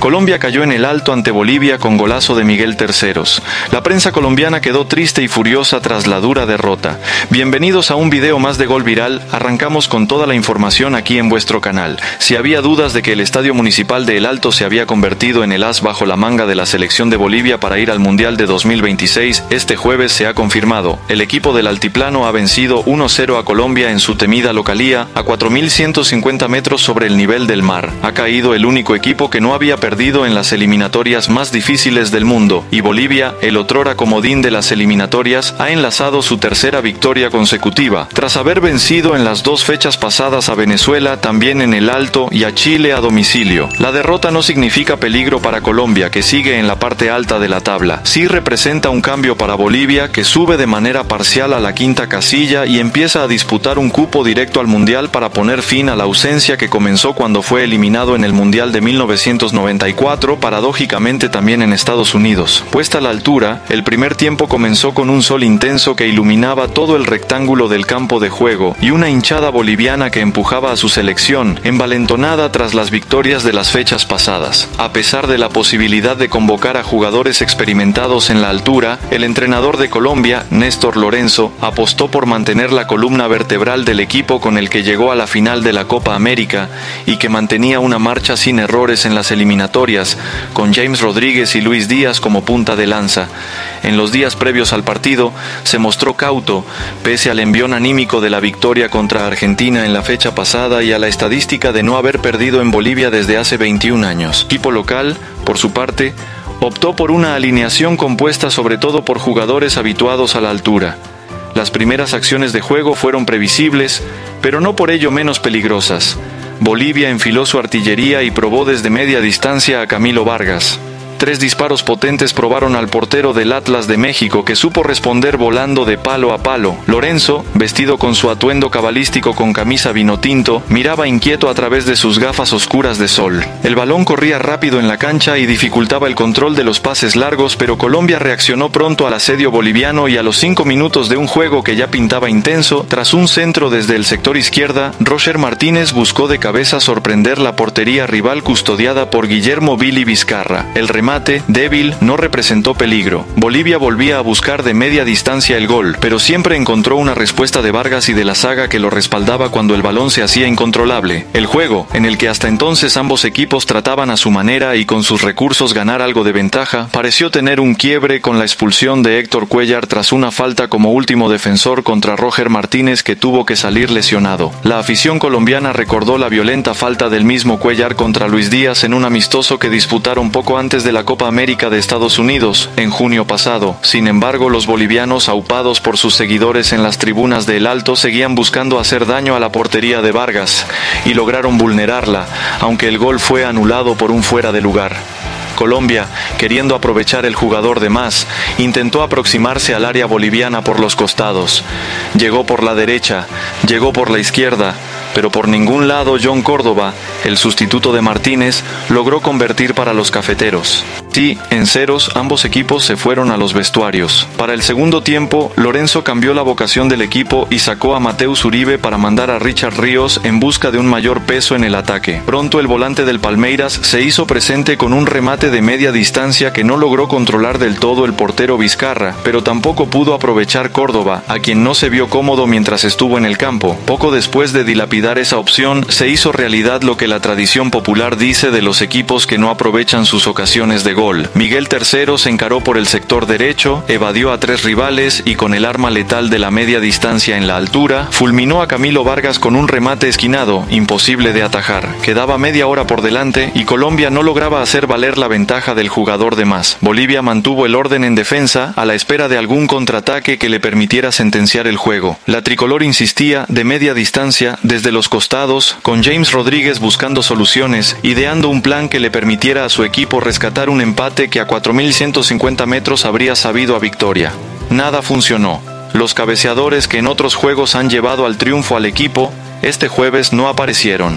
Colombia cayó en el alto ante Bolivia con golazo de Miguel Terceros. La prensa colombiana quedó triste y furiosa tras la dura derrota. Bienvenidos a un video más de Gol Viral. Arrancamos con toda la información aquí en vuestro canal. Si había dudas de que el Estadio Municipal de El Alto se había convertido en el as bajo la manga de la selección de Bolivia para ir al Mundial de 2026, este jueves se ha confirmado. El equipo del altiplano ha vencido 1-0 a Colombia en su temida localía, a 4.150 metros sobre el nivel del mar. Ha caído el único equipo que no había perdido en las eliminatorias más difíciles del mundo, y Bolivia, el otrora comodín de las eliminatorias, ha enlazado su tercera victoria consecutiva, tras haber vencido en las dos fechas pasadas a Venezuela, también en el Alto, y a Chile a domicilio. La derrota no significa peligro para Colombia, que sigue en la parte alta de la tabla. Sí representa un cambio para Bolivia, que sube de manera parcial a la quinta casilla y empieza a disputar un cupo directo al Mundial para poner fin a la ausencia que comenzó cuando fue eliminado en el Mundial de 1994, paradójicamente también en Estados Unidos. Puesta a la altura, el primer tiempo comenzó con un sol intenso que iluminaba todo el rectángulo del campo de juego y una hinchada boliviana que empujaba a su selección, envalentonada tras las victorias de las fechas pasadas. A pesar de la posibilidad de convocar a jugadores experimentados en la altura, el entrenador de Colombia, Néstor Lorenzo, apostó por mantener la columna vertebral del equipo con el que llegó a la final de la Copa América y que mantenía una marcha sin errores en las eliminatorias, con James Rodríguez y Luis Díaz como punta de lanza. En los días previos al partido, se mostró cauto, pese al envión anímico de la victoria contra Argentina en la fecha pasada y a la estadística de no haber perdido en Bolivia desde hace 21 años. El equipo local, por su parte, optó por una alineación compuesta sobre todo por jugadores habituados a la altura. Las primeras acciones de juego fueron previsibles, pero no por ello menos peligrosas. Bolivia enfiló su artillería y probó desde media distancia a Camilo Vargas. 3 disparos potentes probaron al portero del Atlas de México, que supo responder volando de palo a palo. Lorenzo, vestido con su atuendo cabalístico con camisa vinotinto, miraba inquieto a través de sus gafas oscuras de sol. El balón corría rápido en la cancha y dificultaba el control de los pases largos, pero Colombia reaccionó pronto al asedio boliviano y a los 5 minutos de un juego que ya pintaba intenso, tras un centro desde el sector izquierda, Roger Martínez buscó de cabeza sorprender la portería rival custodiada por Guillermo Billy Vizcarra. El remate, débil, no representó peligro. Bolivia volvía a buscar de media distancia el gol, pero siempre encontró una respuesta de Vargas y de la zaga que lo respaldaba cuando el balón se hacía incontrolable. El juego, en el que hasta entonces ambos equipos trataban a su manera y con sus recursos ganar algo de ventaja, pareció tener un quiebre con la expulsión de Héctor Cuellar tras una falta como último defensor contra Roger Martínez, que tuvo que salir lesionado. La afición colombiana recordó la violenta falta del mismo Cuellar contra Luis Díaz en un amistoso que disputaron poco antes de la Copa América de Estados Unidos, en junio pasado. Sin embargo, los bolivianos, aupados por sus seguidores en las tribunas de El Alto, seguían buscando hacer daño a la portería de Vargas, y lograron vulnerarla, aunque el gol fue anulado por un fuera de lugar. Colombia, queriendo aprovechar el jugador de más, intentó aproximarse al área boliviana por los costados. Llegó por la derecha, llegó por la izquierda, pero por ningún lado John Córdoba, el sustituto de Martínez, logró convertir para los cafeteros. Sí, en ceros, ambos equipos se fueron a los vestuarios. Para el segundo tiempo, Lorenzo cambió la vocación del equipo y sacó a Mateus Uribe para mandar a Richard Ríos en busca de un mayor peso en el ataque. Pronto el volante del Palmeiras se hizo presente con un remate de media distancia que no logró controlar del todo el portero Vizcarra, pero tampoco pudo aprovechar Córdoba, a quien no se vio cómodo mientras estuvo en el campo. Poco después de dilapidar esa opción, se hizo realidad lo que la tradición popular dice de los equipos que no aprovechan sus ocasiones de gol. Miguel Tercero se encaró por el sector derecho, evadió a 3 rivales y con el arma letal de la media distancia en la altura, fulminó a Camilo Vargas con un remate esquinado, imposible de atajar. Quedaba media hora por delante y Colombia no lograba hacer valer la ventaja del jugador de más. Bolivia mantuvo el orden en defensa a la espera de algún contraataque que le permitiera sentenciar el juego. La tricolor insistía de media distancia desde los costados, con James Rodríguez buscando soluciones, ideando un plan que le permitiera a su equipo rescatar un empate que a 4.150 metros habría sabido a victoria. Nada funcionó. Los cabeceadores que en otros juegos han llevado al triunfo al equipo, este jueves no aparecieron.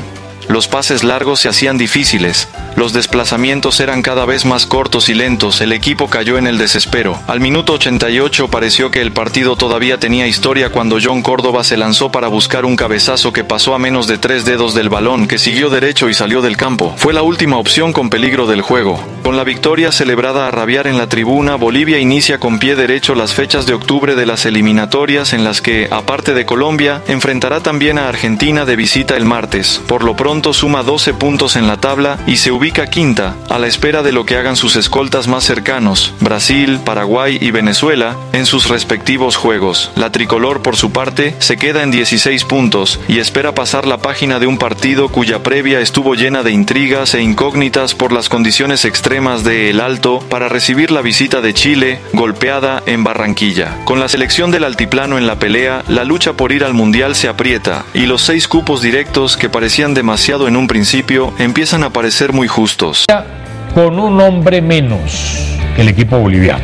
Los pases largos se hacían difíciles. Los desplazamientos eran cada vez más cortos y lentos. El equipo cayó en el desespero. Al minuto 88 pareció que el partido todavía tenía historia cuando John Córdoba se lanzó para buscar un cabezazo que pasó a menos de 3 dedos del balón, que siguió derecho y salió del campo. Fue la última opción con peligro del juego. Con la victoria celebrada a rabiar en la tribuna, Bolivia inicia con pie derecho las fechas de octubre de las eliminatorias, en las que, aparte de Colombia, enfrentará también a Argentina de visita el martes. Por lo pronto suma 12 puntos en la tabla y se ubica quinta, a la espera de lo que hagan sus escoltas más cercanos, Brasil, Paraguay y Venezuela, en sus respectivos juegos. La tricolor, por su parte, se queda en 16 puntos y espera pasar la página de un partido cuya previa estuvo llena de intrigas e incógnitas por las condiciones extremas de El Alto para recibir la visita de Chile, golpeada en Barranquilla. Con la selección del altiplano en la pelea, la lucha por ir al Mundial se aprieta y los 6 cupos directos, que parecían demasiado en un principio, empiezan a parecer muy justos. Con un hombre menos que el equipo boliviano.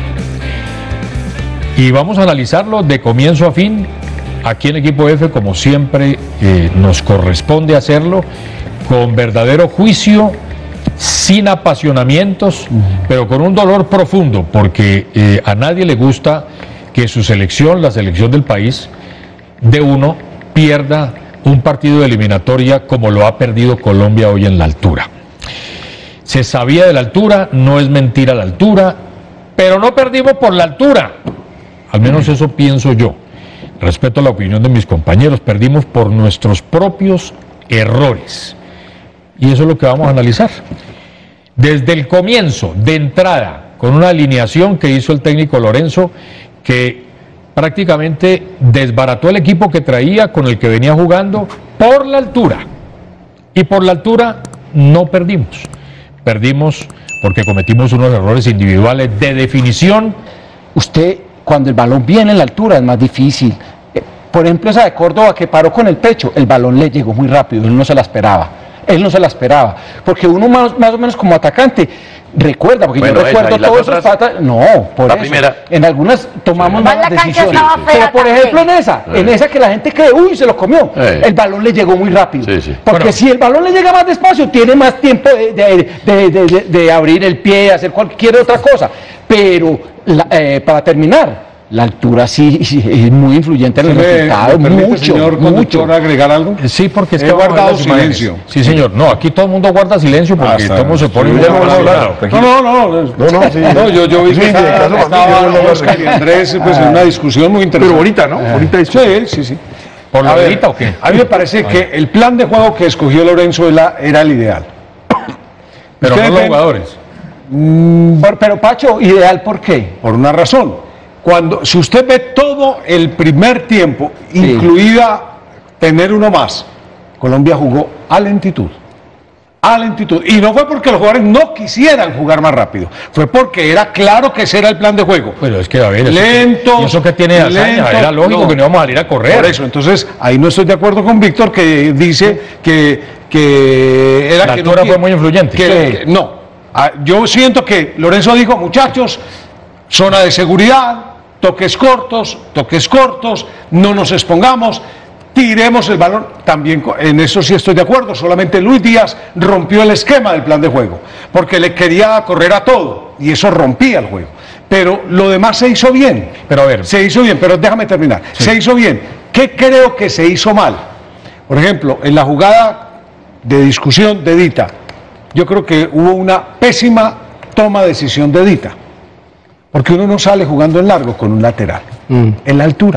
Y vamos a analizarlo de comienzo a fin, aquí en Equipo F, como siempre nos corresponde hacerlo, con verdadero juicio, sin apasionamientos, pero con un dolor profundo, porque a nadie le gusta que su selección, la selección del país, de uno, pierda un partido de eliminatoria como lo ha perdido Colombia hoy en la altura. Se sabía de la altura, no es mentira la altura, pero no perdimos por la altura. Al menos eso pienso yo. Respeto la opinión de mis compañeros, perdimos por nuestros propios errores. Y eso es lo que vamos a analizar. Desde el comienzo, de entrada, con una alineación que hizo el técnico Lorenzo, que prácticamente desbarató el equipo que traía, con el que venía jugando, por la altura. Y por la altura no perdimos. Perdimos porque cometimos unos errores individuales de definición. Usted, cuando el balón viene en la altura, es más difícil. Por ejemplo, esa de Córdoba que paró con el pecho, el balón le llegó muy rápido, él no se la esperaba. Él no se la esperaba. Porque uno más o menos como atacante recuerda, porque bueno, yo recuerdo todos esos patas. No, por eso. Primera. En algunas tomamos malas decisiones. Pero por ejemplo en esa que la gente cree, uy, se lo comió. El balón le llegó muy rápido. Porque bueno, si el balón le llega más despacio, tiene más tiempo de abrir el pie, hacer cualquier otra cosa. Pero para terminar, la altura sí es muy influyente en el resultado, mucho, señor conductor, agregar algo? Sí, porque es que he guardado silencio. Sí, señor. No, aquí todo el mundo guarda silencio porque todo el mundo se pone muy No, yo vi que estaba Andrés pues en una discusión muy interesante. Pero bonita, ¿no? Bonita discusión. Sí. ¿Por la bonita o qué? A mí me parece que el plan de juego que escogió Lorenzo era el ideal. Pero no los jugadores. Pero Pacho, ¿ideal por qué? Por una razón. Si usted ve todo el primer tiempo, incluida tener uno más, Colombia jugó a lentitud. Y no fue porque los jugadores no quisieran jugar más rápido, fue porque era claro que ese era el plan de juego. Pero es que, a ver, lento. ¿Y eso que tiene de hazaña? Era lógico que no íbamos a salir a correr. Por eso, entonces, ahí no estoy de acuerdo con Víctor, que dice que era la altura fue muy influyente. No, yo siento que Lorenzo dijo, muchachos, zona de seguridad, toques cortos, no nos expongamos, tiremos el balón. También en eso sí estoy de acuerdo, solamente Luis Díaz rompió el esquema del plan de juego, porque le quería correr a todo, y eso rompía el juego. Pero lo demás se hizo bien. Pero a ver. Se hizo bien, pero déjame terminar. Sí. Se hizo bien. ¿Qué creo que se hizo mal? Por ejemplo, en la jugada de discusión de Dita, yo creo que hubo una pésima toma de decisión de Dita. Porque uno no sale jugando en largo con un lateral, en la altura.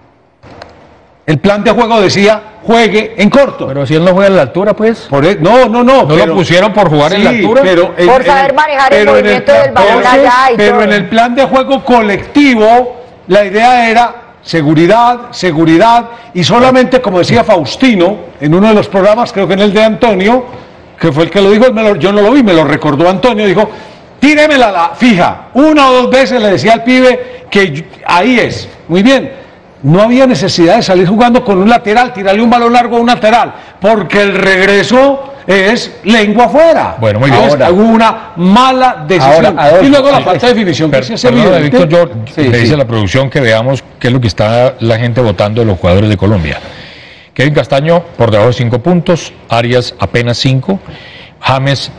El plan de juego decía, juegue en corto. Pero si él no juega en la altura, pues. No. ¿No lo pusieron por jugar en la altura? Por saber manejar el movimiento del balón allá y pero todo. En el plan de juego colectivo, la idea era seguridad, y solamente, como decía Faustino, en uno de los programas, creo que en el de Antonio, que fue el que lo dijo, yo no lo vi, me lo recordó Antonio, dijo, tíremela la fija. 1 o 2 veces le decía al pibe que ahí es. Muy bien. No había necesidad de salir jugando con un lateral, tirarle un balón largo a un lateral, porque el regreso es lengua afuera. Bueno, muy bien. Ahora, hubo una mala decisión. Y luego la falta de definición. Víctor, yo le dice a la producción que veamos qué es lo que está la gente votando de los jugadores de Colombia. Kevin Castaño por debajo de 5 puntos, Arias apenas 5, James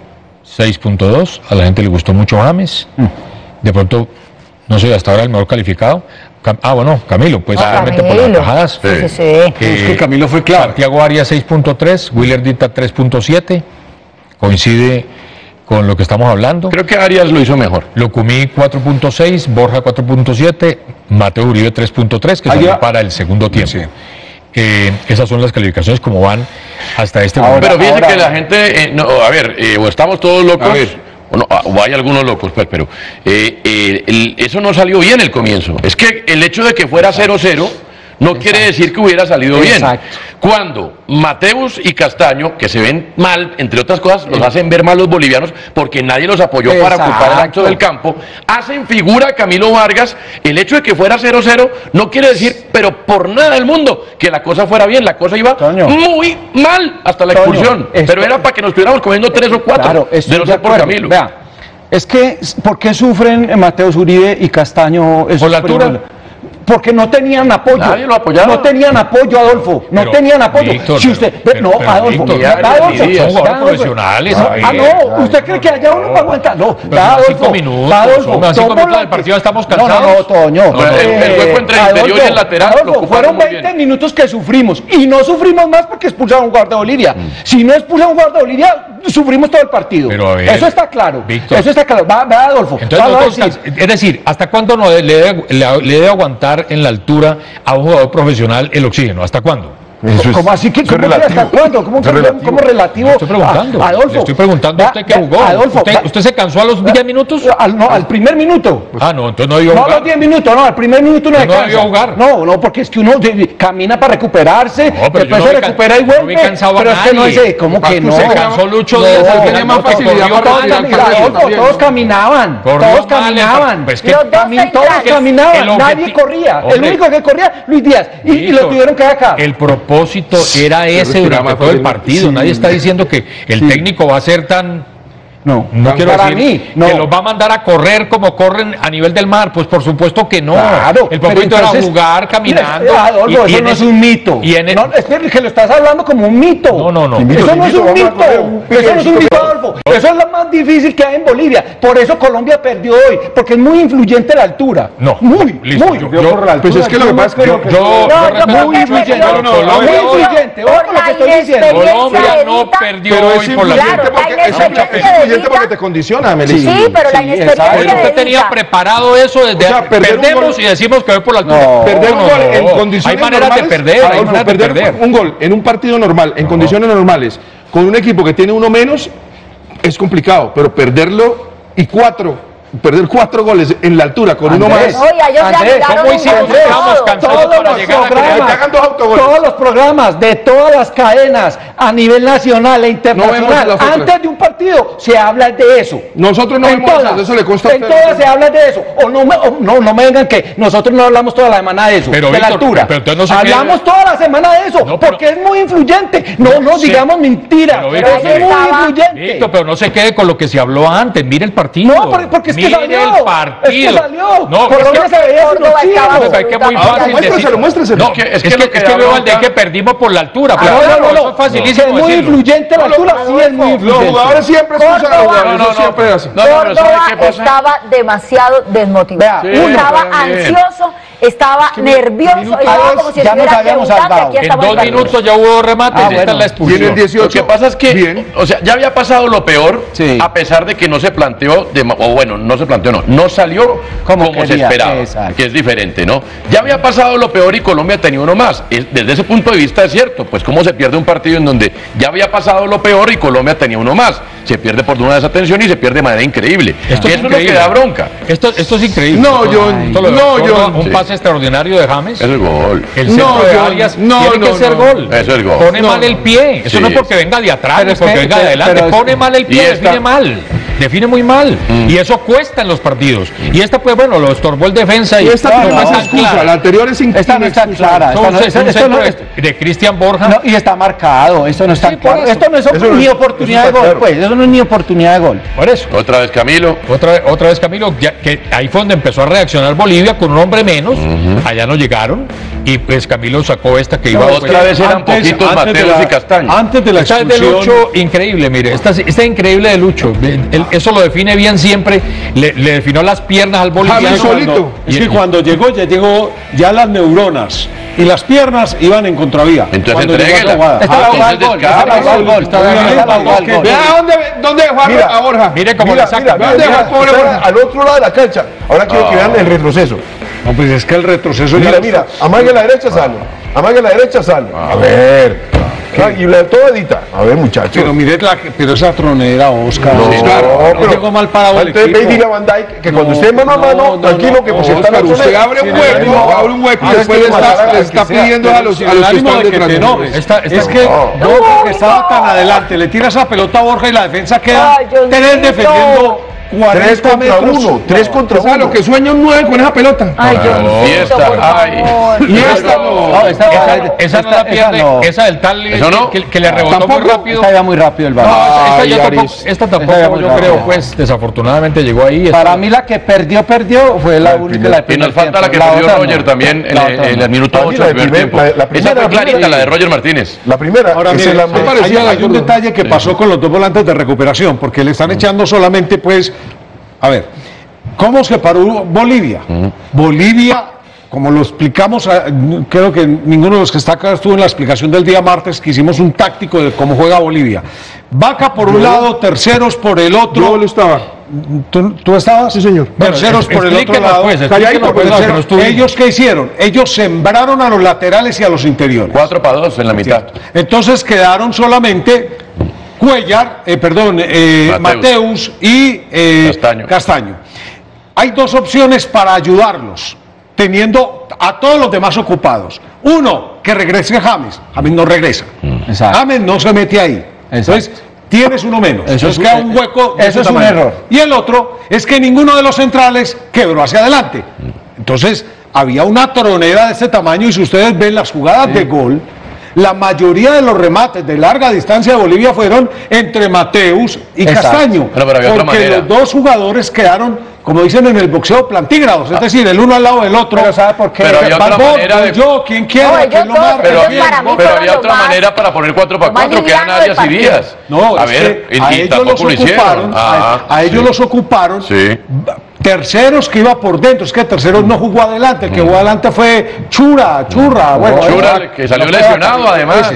6.2, a la gente le gustó mucho James, de pronto, no sé, hasta ahora el mejor calificado. Bueno, Camilo, pues realmente por las bajadas. Sí. Es que Camilo fue clave. Santiago Arias 6.3, Willer Dita 3.7, coincide con lo que estamos hablando. Creo que Arias lo hizo mejor. Locumí 4.6, Borja 4.7, Mateo Uribe 3.3, que salió para el segundo tiempo. Sí. Esas son las calificaciones como van hasta este momento. Pero fíjense que la gente, o estamos todos locos, o hay algunos locos, pero eso no salió bien el comienzo. Es que el hecho de que fuera 0-0 no quiere decir que hubiera salido bien. Cuando Mateus y Castaño, que se ven mal, entre otras cosas, los hacen ver mal los bolivianos porque nadie los apoyó para ocupar el ancho del campo, hacen figura a Camilo Vargas. El hecho de que fuera 0-0 no quiere decir, pero por nada del mundo, que la cosa fuera bien. La cosa iba muy mal hasta la expulsión. Pero era para que nos estuviéramos comiendo 3 o 4. Claro, de no ser por Camilo. Vea, es que, ¿por qué sufren Mateus Uribe y Castaño? ¿Por la altura? Porque no tenían apoyo. Nadie lo apoyaba. No tenían apoyo, Adolfo. No tenían apoyo. Víctor, si usted, Adolfo. Son profesionales. ¿Usted cree que allá uno va a aguantar? No, Adolfo. 5 minutos. Adolfo, 5 minutos del partido estamos cansados. No, Toño. El hueco entre el interior y el lateral. Adolfo, fueron 20 minutos que sufrimos. Y no sufrimos más porque expulsaron a un jugador de Bolivia. Si no expulsan a un jugador de Bolivia, sufrimos todo el partido. Eso está claro. Víctor. Eso está claro. Va, Adolfo. Entonces, es decir, ¿hasta cuándo no le debe aguantar en la altura a un jugador profesional el oxígeno? ¿Hasta cuándo? ¿Cómo así que hasta cuándo? ¿Cómo relativo? Le estoy preguntando. Adolfo. Le estoy preguntando a usted que jugó. Adolfo, ¿Usted se cansó a los 10 minutos? Al primer minuto. Entonces no debió jugar. No, los 10 minutos, no, al primer minuto no debió jugar. No, porque es que uno camina para recuperarse, después se recupera y vuelve. No me cansaba pero a es que no dice, ¿cómo que no? Se cansó Lucho Díaz, tenía más facilidad todos caminaban. Todos caminaban. Todos caminaban, nadie corría. El único que corría, Luis Díaz. Y lo tuvieron que acá. El propósito era ese durante todo el partido. Nadie está diciendo que el técnico va a ser tan... No quiero decir que los va a mandar a correr como corren a nivel del mar. Pues por supuesto que no. Claro, el propósito era jugar caminando. Adolfo, eso no es un mito. Es que lo estás hablando como un mito. No. Eso no es un mito. Eso no es un mito, Adolfo. Eso es lo más difícil que hay en Bolivia. Por eso Colombia perdió hoy. Porque es muy influyente la altura. No. Muy. Pues es que lo que pasa es que muy influyente. Muy influyente. Ojo lo que estoy diciendo. Colombia no perdió hoy por la altura. Porque te condiciona, Melissa. Sí, pero la inexperiencia. Pero usted tenía preparado eso desde perdemos y decimos que voy por la altura. Perder un gol en condiciones hay maneras de perder, hay maneras de perder. Un gol en un partido normal, en condiciones normales, con un equipo que tiene uno menos, es complicado, pero perderlo y perder 4 goles en la altura con uno más. ¿Cómo hicimos? Estábamos cansados para llegar a todos los programas de todas las cadenas a nivel nacional e internacional, antes de un partido se habla de eso. Nosotros no vemos eso, le consta. En todas se habla de eso. No me digan que nosotros no hablamos toda la semana de eso, de la altura. Hablamos toda la semana de eso, porque es muy influyente. No digamos mentiras. Es muy influyente. Pero no se quede con lo que se habló antes. Mire el partido. No, porque es que salió. El partido. Es que salió. No, Colombia se veía es que muy fácil. Muéstraselo. Es que veo al de que perdimos por la altura. No, es facilísimo. Es muy influyente la altura. Sí, es muy influyente. Los jugadores siempre expulsan a los jugadores. Siempre así. Córdoba estaba demasiado desmotivado. Estaba ansioso, estaba nervioso, estaba como si estuviera preguntando. En 2 minutos ya hubo remates. Esta es la expulsión. Tiene el 18. Lo que pasa es que, ya había pasado lo peor, a pesar de que no se planteó, no salió como se esperaba, que es diferente, ¿no? Ya había pasado lo peor y Colombia tenía uno más. Desde ese punto de vista es cierto, pues cómo se pierde un partido en donde ya había pasado lo peor y Colombia tenía uno más. Se pierde por una desatención y se pierde de manera increíble. Eso es lo que da bronca. Esto es increíble. Un pase extraordinario de James. Es el gol. El centro de Arias tiene que ser gol. Eso es gol. Pone mal el pie. Eso no es porque venga de atrás, es porque venga de adelante. Pone mal el pie, define mal. define muy mal. Y eso cuesta en los partidos. Y esta, pues bueno, lo estorbó el defensa. Y esta no es excusa, la anterior es esta no está clara. De Cristian Borja. No, y está marcado, esto no está claro. Esto no es ni oportunidad de gol, pues. Eso no es ni oportunidad de gol. Por eso. Otra vez Camilo. Otra vez Camilo, ya, que ahí fue donde empezó a reaccionar Bolivia con un hombre menos. Allá no llegaron. Y pues Camilo sacó esta que iba otra vez eran poquitos Mateus y Castaño. Antes de la expulsión. Esta es de Lucho, increíble, mire. Esta es increíble de Lucho. Eso lo define bien siempre. Le definió las piernas al boliviano. Es que cuando llegó ya las neuronas y las piernas iban en contravía. Entonces entréguela. Vea dónde dejó a Borja. Mire cómo le saca. Al otro lado de la cancha. Ahora quiero que vean el retroceso. No, pues es que el retroceso... Mira, amague la derecha, sale. Amague la derecha, sale. A ver... Y todo edita. A ver, muchachos. Pero mire, pero esa tronera, Oscar. No, pero llegó mal parado el equipo. Entonces, diga Van Dijk que cuando esté mano a mano, tranquilo, que pues está la tronera. Usted abre un hueco y después le está pidiendo a los que están detrás. Es que no, estaba tan adelante, le tira esa pelota a Borja y la defensa queda tres defendiendo 3 contra 1, 3 contra 1. Lo que sueña un 9 con esa pelota. Ay, Diosito, por favor. Y esa no la pierde, esa del tal que le rebotó muy rápido. Esta iba muy rápido el balón. Esta tampoco, yo creo, pues desafortunadamente llegó ahí. Para mí la que perdió fue la única. Y nos falta la que perdió Roger también en el minuto 8 del primer tiempo. Esa fue clarita, la de Roger Martínez. La primera. Ahora, hay un detalle que pasó con los dos volantes de recuperación, porque le están echando solamente, pues, a ver, ¿cómo se paró Bolivia? Bolivia, como lo explicamos, creo que ninguno de los que está acá estuvo en la explicación del día martes, que hicimos un táctico de cómo juega Bolivia. Vaca por un lado, Terceros por el otro. Yo lo estaba. ¿Tú estabas? Sí, señor. Terceros por el otro lado. ¿Ellos qué hicieron? Ellos sembraron a los laterales y a los interiores. 4-2 en la mitad. Entonces quedaron solamente Cuellar, Mateus y Castaño. Hay dos opciones para ayudarlos, teniendo a todos los demás ocupados. Uno, que regrese James. James no regresa. James no se mete ahí. Entonces, tienes uno menos. Entonces queda un hueco. Eso es un error. Y el otro es que ninguno de los centrales quebró hacia adelante. Entonces, había una tronera de este tamaño y si ustedes ven las jugadas de gol, la mayoría de los remates de larga distancia de Bolivia fueron entre Mateus y Castaño. Porque los dos jugadores quedaron, como dicen en el boxeo, plantígrados. Es decir, el uno al lado del otro. Pero ¿sabe por qué? Pero había otra manera de... ¿Quién quiera? ¿Quién lo marca? Pero había otra manera para poner 4x4, que eran Arias y Díaz. No, a ver, a ellos los ocuparon. A ellos los ocuparon. Sí. Terceros que iba por dentro, es que Terceros no jugó adelante, el que jugó adelante fue Churra, bueno, Churra, que salió lesionado además.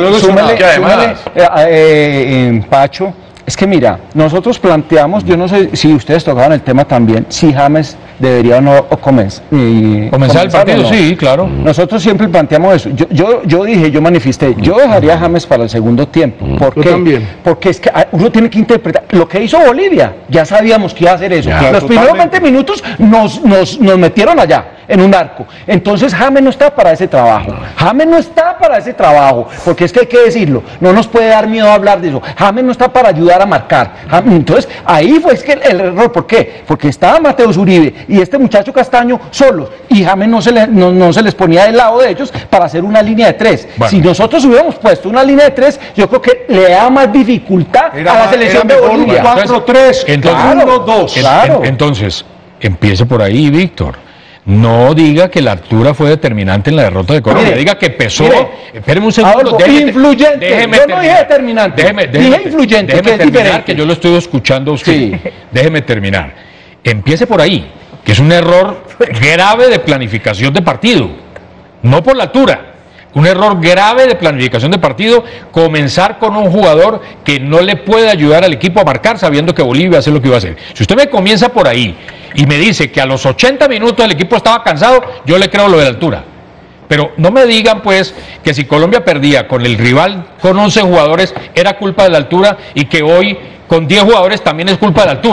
Pacho, es que mira, nosotros planteamos, yo no sé si ustedes tocaban el tema también, si James debería o no comenzar el partido, no. Sí, claro. Nosotros siempre planteamos eso. Yo manifesté, yo dejaría a James para el segundo tiempo. ¿Por qué? También. Porque es que uno tiene que interpretar lo que hizo Bolivia. Ya sabíamos que iba a hacer eso. Los primeros 20 minutos nos metieron allá, en un arco. Entonces James no está para ese trabajo. James no está para ese trabajo, porque es que hay que decirlo. No nos puede dar miedo hablar de eso. James no está para ayudar a marcar. Entonces ahí fue el error. ¿Por qué? Porque estaba Mateus Uribe y este muchacho Castaño solos, y James no se les ponía del lado de ellos para hacer una línea de 3. Bueno. Si nosotros hubiéramos puesto una línea de 3, yo creo que le da más dificultad a la selección de Bolivia. 4-3, 1-2. Claro. Entonces, empiece por ahí, Víctor. No diga que la altura fue determinante en la derrota de Colombia. Diga que pesó. Espéreme un segundo. Influyente. Yo no dije determinante. Dije influyente. Déjeme terminar, que yo lo estoy escuchando a usted. Sí. Déjeme terminar. Empiece por ahí, que es un error grave de planificación de partido. No por la altura. Un error grave de planificación de partido, comenzar con un jugador que no le puede ayudar al equipo a marcar sabiendo que Bolivia hace lo que iba a hacer. Si usted me comienza por ahí y me dice que a los 80 minutos el equipo estaba cansado, yo le creo lo de la altura. Pero no me digan pues que si Colombia perdía con el rival con 11 jugadores era culpa de la altura y que hoy con 10 jugadores también es culpa de la altura.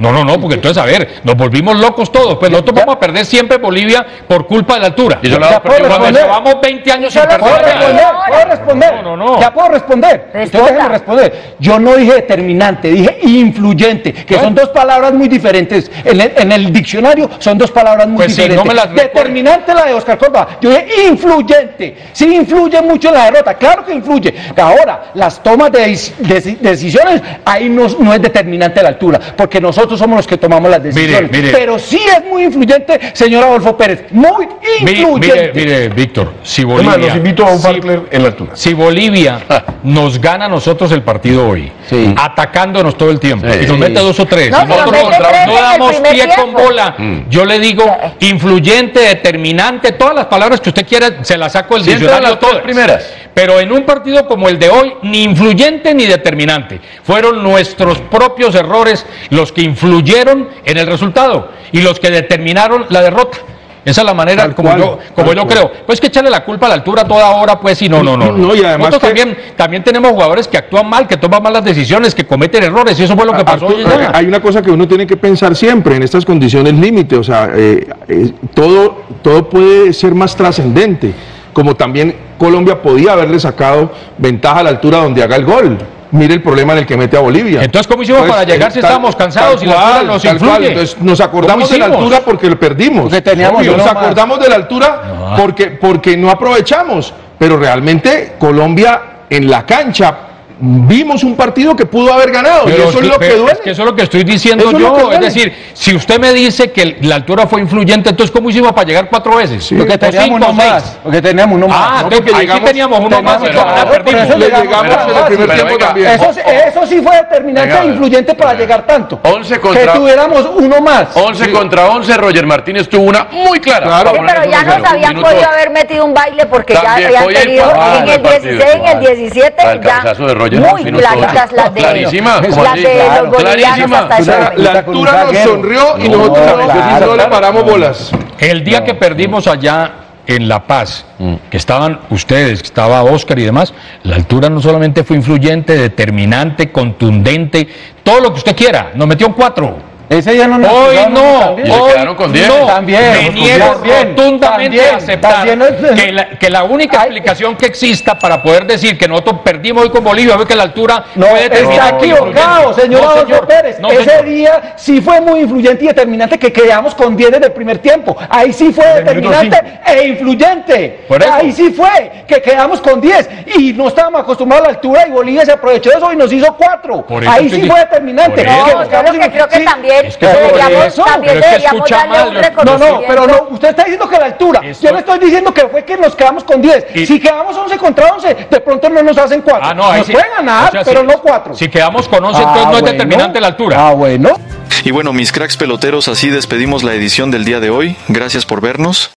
No, porque entonces, a ver, nos volvimos locos todos. Pues nosotros vamos a perder siempre Bolivia por culpa de la altura. Y cuando llevamos 20 años sin perder. ¿Puedo responder? No. Ya puedo responder. Entonces déjenme responder. Yo no dije determinante, dije influyente, que son dos palabras muy diferentes. En el diccionario son dos palabras muy diferentes. No me las determinante la de Oscar Córdoba. Yo dije influyente. Sí influye mucho en la derrota, claro que influye. Ahora, las tomas de decisiones, ahí no es determinante la altura, porque nosotros somos los que tomamos las decisiones. Mire. Pero sí es muy influyente, señor Adolfo Pérez, muy influyente. Mire, Víctor, si Bolivia... Los invito a un partner en la altura. Si Bolivia nos gana a nosotros el partido hoy, atacándonos todo el tiempo, y nos mete 2 o 3, No, y nosotros no damos pie con bola, yo le digo influyente, determinante, todas las palabras que usted quiera, se las saco del diccionario todas. Pero en un partido como el de hoy, ni influyente ni determinante. Fueron nuestros propios errores los que influyeron en el resultado y los que determinaron la derrota. Esa es la manera como yo creo. Pues que echarle la culpa a la altura toda hora, pues sí, no. Y además nosotros también tenemos jugadores que actúan mal, que toman malas decisiones, que cometen errores, y eso fue lo que pasó. Hay una cosa que uno tiene que pensar siempre en estas condiciones límite, o sea, todo puede ser más trascendente, como también Colombia podía haberle sacado ventaja a la altura donde haga el gol. Mire el problema en el que mete a Bolivia. Entonces, ¿cómo hicimos para llegar si estábamos cansados y la altura nos influye? Entonces, nos acordamos de la altura porque lo perdimos. Nos acordamos de la altura porque no aprovechamos. Pero realmente Colombia en la cancha vimos un partido que pudo haber ganado. Pero y eso es lo que duele. Es que eso es lo que estoy diciendo yo. Es decir, si usted me dice que la altura fue influyente, entonces ¿cómo hicimos para llegar 4 veces? Sí, porque teníamos uno más. Porque teníamos uno más. Entonces ahí sí teníamos uno más y perdimos. Llegamos en el primer tiempo también. Eso sí fue determinante e influyente para llegar tanto. 11 contra... Que tuviéramos uno más. 11 contra 11, Roger Martínez tuvo una muy clara. Claro, pero ya nos habían podido haber metido un baile porque ya habían tenido en el 16, en el 17, ya muy claritas las de los bolivianos hasta ese momento. La altura nos sonrió y nosotros no le paramos bolas. El día que perdimos allá en La Paz, que estaban ustedes, que estaba Oscar y demás, la altura no solamente fue influyente, determinante, contundente, todo lo que usted quiera, nos metió un 4. Ese ya no nos hoy no, y se quedaron con 10. No, también, me niego rotundamente a aceptar que la única explicación que exista para poder decir que nosotros perdimos hoy con Bolivia fue que la altura fue determinante. Está equivocado, señor Adolfo Pérez. Ese día sí fue muy influyente y determinante, que quedamos con 10 desde el primer tiempo. Ahí sí fue determinante e influyente. Ahí sí fue que quedamos con 10 y no estábamos acostumbrados a la altura y Bolivia se aprovechó de eso y nos hizo 4. Ahí sí fue determinante. Creo que también deberíamos darle un reconocimiento. Pero no, usted está diciendo que la altura. Yo le estoy diciendo que fue que nos quedamos con 10. Si quedamos 11 contra 11, de pronto no nos hacen 4. Nos pueden ganar, pero no 4. Si quedamos con 11, entonces no es determinante la altura. Bueno. Y bueno, mis cracks peloteros, así despedimos la edición del día de hoy. Gracias por vernos.